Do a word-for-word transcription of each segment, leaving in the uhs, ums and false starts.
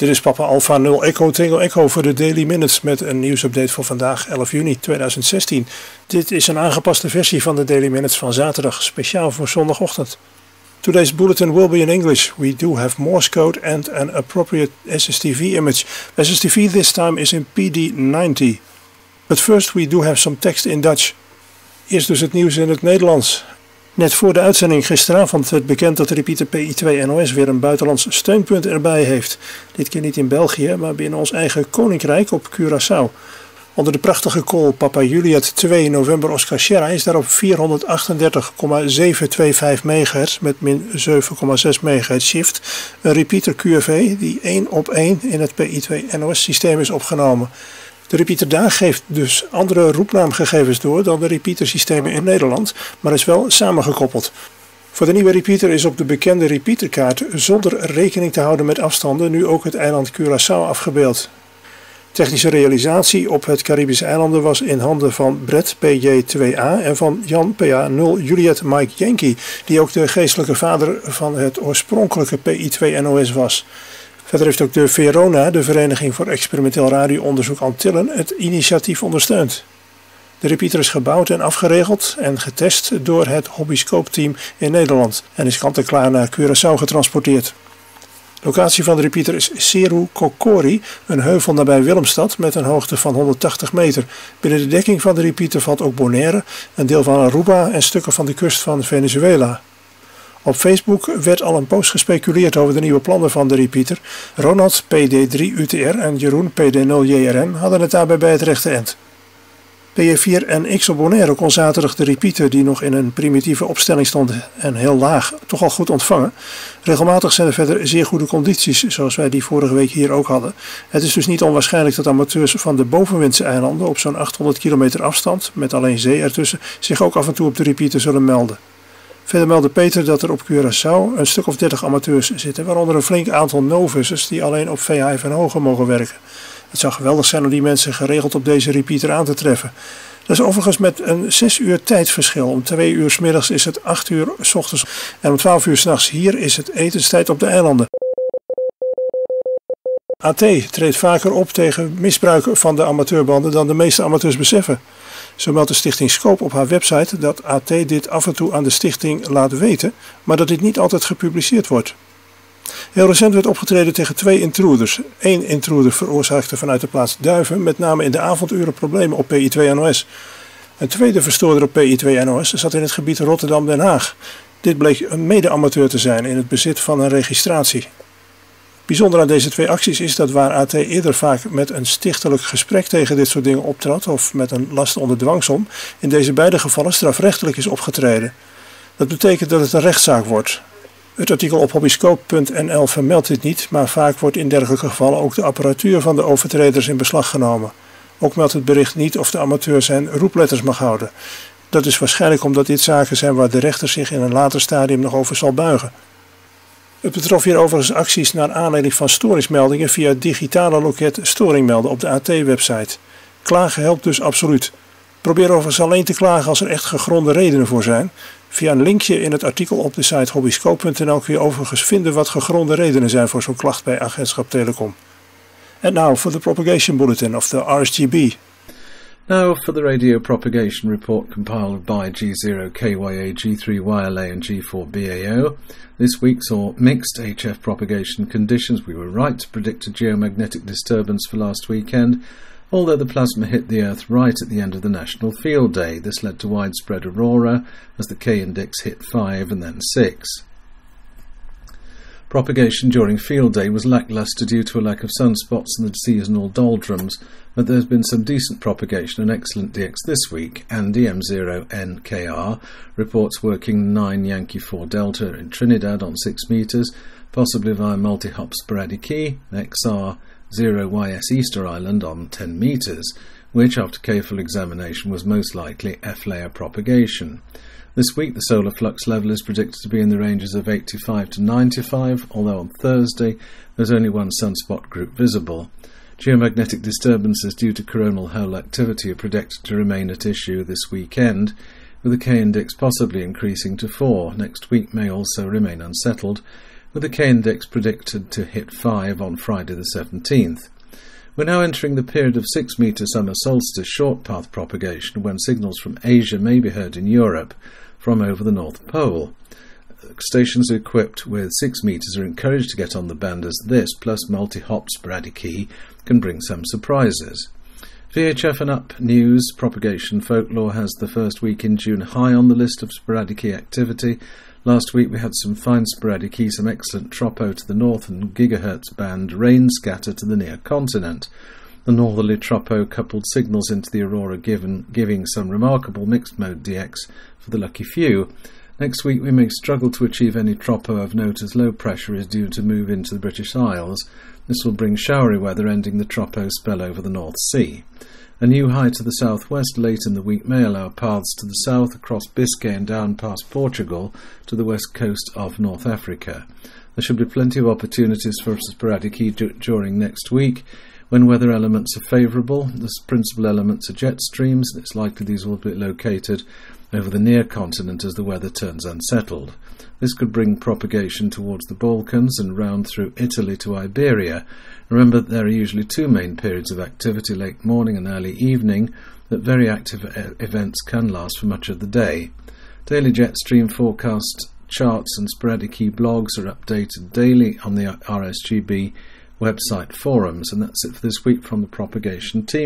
Dit is Papa Alpha nul Echo Tango Echo voor de Daily Minutes met een nieuwsupdate voor vandaag elf juni tweeduizend zestien. Dit is een aangepaste versie van de Daily Minutes van zaterdag, speciaal voor zondagochtend. Today's bulletin will be in English. We do have Morse code and an appropriate S S T V image. S S T V this time is in P D ninety. But first we do have some text in Dutch. Eerst dus het nieuws in het Nederlands. Net voor de uitzending gisteravond werd bekend dat de repeater P I twee N O S weer een buitenlands steunpunt erbij heeft. Dit keer niet in België, maar binnen ons eigen koninkrijk op Curaçao. Onder de prachtige call Papa Juliet twee November Oscar Sierra is daarop vierhonderdachtendertig komma zevenhonderdvijfentwintig megahertz met min zeven komma zes megahertz shift een repeater Q F E die één op één in het P I twee N O S systeem is opgenomen. De repeater daar geeft dus andere roepnaamgegevens door dan de repeatersystemen in Nederland, maar is wel samengekoppeld. Voor de nieuwe repeater is op de bekende repeaterkaart zonder rekening te houden met afstanden nu ook het eiland Curaçao afgebeeld. Technische realisatie op het Caribische eilanden was in handen van Brett P J twee A en van Jan P A nul Juliet Mike Yankee, die ook de geestelijke vader van het oorspronkelijke P I twee N O S was. Verder heeft ook de Verona, de Vereniging voor Experimenteel Radioonderzoek Antillen, het initiatief ondersteund. De repeater is gebouwd en afgeregeld en getest door het Hobbyscope-team in Nederland en is kant-en-klaar naar Curaçao getransporteerd. Locatie van de repeater is Seru Kokori, een heuvel nabij Willemstad met een hoogte van honderdtachtig meter. Binnen de dekking van de repeater valt ook Bonaire, een deel van Aruba en stukken van de kust van Venezuela. Op Facebook werd al een post gespeculeerd over de nieuwe plannen van de repeater. Ronald P D drie U T R en Jeroen P D nul J R M hadden het daarbij bij het rechte eind. P J vier N X op Bonaire kon zaterdag de repeater, die nog in een primitieve opstelling stond en heel laag, toch al goed ontvangen. Regelmatig zijn er verder zeer goede condities, zoals wij die vorige week hier ook hadden. Het is dus niet onwaarschijnlijk dat amateurs van de bovenwindse eilanden op zo'n achthonderd kilometer afstand, met alleen zee ertussen, zich ook af en toe op de repeater zullen melden. Verder meldde Peter dat er op Curaçao een stuk of dertig amateurs zitten, waaronder een flink aantal novices die alleen op V H F en hoger mogen werken. Het zou geweldig zijn om die mensen geregeld op deze repeater aan te treffen. Dat is overigens met een zes uur tijdverschil. Om twee uur 's middags is het acht uur 's ochtends en om twaalf uur 's nachts hier is het etenstijd op de eilanden. A T treedt vaker op tegen misbruik van de amateurbanden dan de meeste amateurs beseffen. Zo meldt de stichting Scope op haar website dat A T dit af en toe aan de stichting laat weten, maar dat dit niet altijd gepubliceerd wordt. Heel recent werd opgetreden tegen twee intruders. Eén intruder veroorzaakte vanuit de plaats Duiven met name in de avonduren problemen op P I twee N O S. Een tweede verstoorder op P I twee N O S zat in het gebied Rotterdam-Den Haag. Dit bleek een mede-amateur te zijn in het bezit van een registratie. Bijzonder aan deze twee acties is dat waar A T eerder vaak met een stichtelijk gesprek tegen dit soort dingen optrad of met een last onder dwangsom, in deze beide gevallen strafrechtelijk is opgetreden. Dat betekent dat het een rechtszaak wordt. Het artikel op hobbyscope punt N L vermeldt dit niet, maar vaak wordt in dergelijke gevallen ook de apparatuur van de overtreders in beslag genomen. Ook meldt het bericht niet of de amateur zijn roepletters mag houden. Dat is waarschijnlijk omdat dit zaken zijn waar de rechter zich in een later stadium nog over zal buigen. Het betrof hier overigens acties naar aanleiding van storingsmeldingen via het digitale loket Storing melden op de A T-website. Klagen helpt dus absoluut. Probeer overigens alleen te klagen als er echt gegronde redenen voor zijn. Via een linkje in het artikel op de site hobbyscope punt N L kun je overigens vinden wat gegronde redenen zijn voor zo'n klacht bij Agentschap Telecom. And now for the propagation bulletin of the R S G B. Now for the radio propagation report compiled by G zero K Y A, G three Y L A and G four B A O. This week saw mixed H F propagation conditions. We were right to predict a geomagnetic disturbance for last weekend, although the plasma hit the Earth right at the end of the National Field Day. This led to widespread aurora as the K-index hit five and then six. Propagation during Field Day was lacklustre due to a lack of sunspots and the seasonal doldrums, but there has been some decent propagation and excellent D X this week. Andy M zero N K R reports working nine Yankee four Delta in Trinidad on six metres, possibly via multi-hop sporadic key, X R zero Y S Easter Island on ten metres, which after careful examination was most likely F-layer propagation. This week the solar flux level is predicted to be in the ranges of eighty-five to ninety-five, although on Thursday there's only one sunspot group visible. Geomagnetic disturbances due to coronal hole activity are predicted to remain at issue this weekend, with the K-index possibly increasing to four. Next week may also remain unsettled, with the K-index predicted to hit five on Friday the seventeenth. We're now entering the period of six metre summer solstice short path propagation when signals from Asia may be heard in Europe from over the North Pole. Stations equipped with six metres are encouraged to get on the band, as this, plus multi-hop sporadic key, can bring some surprises. V H F and Up News Propagation Folklore has the first week in June high on the list of sporadic key activity. Last week we had some fine sporadic key, some excellent tropo to the north and gigahertz band rain scatter to the near continent. The northerly tropo coupled signals into the aurora, given, giving some remarkable mixed mode D X for the lucky few. Next week we may struggle to achieve any tropo of note as low pressure is due to move into the British Isles. This will bring showery weather, ending the tropo spell over the North Sea. A new high to the southwest late in the week may allow paths to the south across Biscay and down past Portugal to the west coast of North Africa. There should be plenty of opportunities for sporadic key d- during next week. When weather elements are favourable, the principal elements are jet streams, and it's likely these will be located over the near continent as the weather turns unsettled. This could bring propagation towards the Balkans and round through Italy to Iberia. Remember that there are usually two main periods of activity, late morning and early evening, that very active e- events can last for much of the day. Daily jet stream forecast charts and sporadic key blogs are updated daily on the R S G B website forums, and that's it for this week from the propagation team.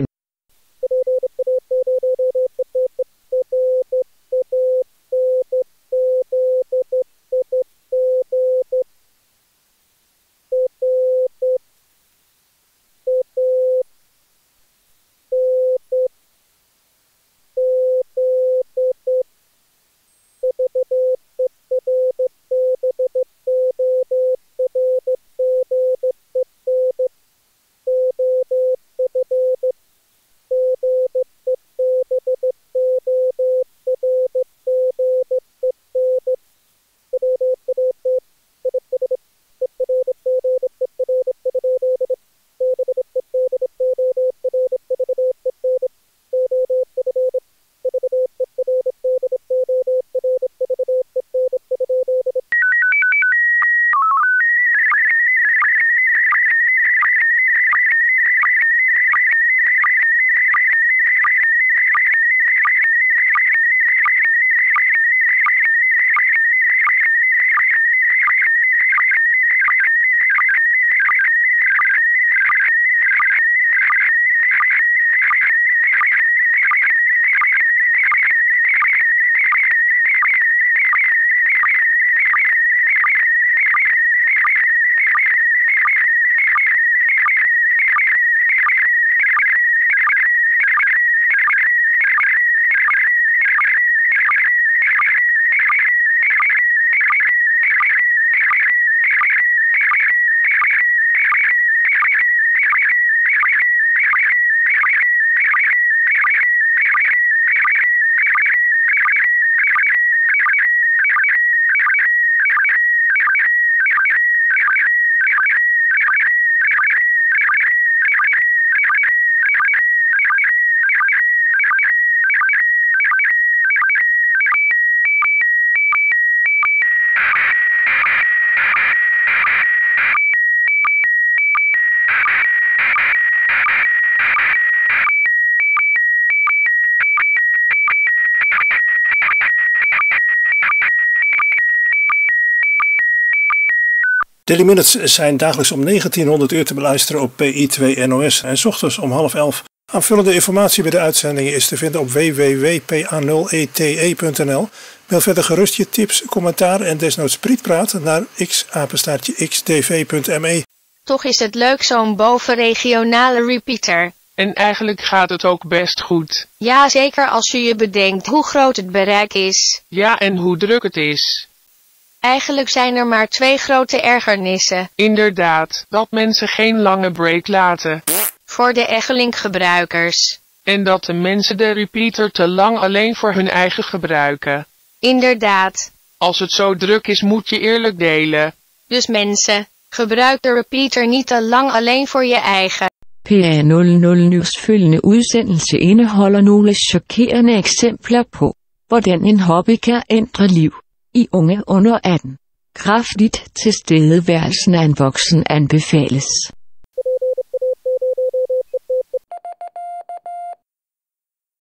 Daily Minutes zijn dagelijks om negentienhonderd uur te beluisteren op P I twee N O S en 's ochtends om half elf. Aanvullende informatie bij de uitzendingen is te vinden op w w w punt p a nul e t e punt n l. Mail verder gerust je tips, commentaar en desnoods prietpraat naar x apenstaartje x d v punt m e. Toch is het leuk zo'n bovenregionale repeater. En eigenlijk gaat het ook best goed. Ja, zeker als je je bedenkt hoe groot het bereik is. Ja, en hoe druk het is. Eigenlijk zijn er maar twee grote ergernissen. Inderdaad, dat mensen geen lange break laten. Voor de Echelink-gebruikers. En dat de mensen de repeater te lang alleen voor hun eigen gebruiken. Inderdaad. Als het zo druk is, moet je eerlijk delen. Dus mensen, gebruik de repeater niet te lang alleen voor je eigen. P A nul nul næstfølgende udsendelse indeholder nogle chokerende eksempler på, hvordan en hobby kan ændre liv i unge under atten. Kraftigt tilstedeværelsen af en voksen anbefales.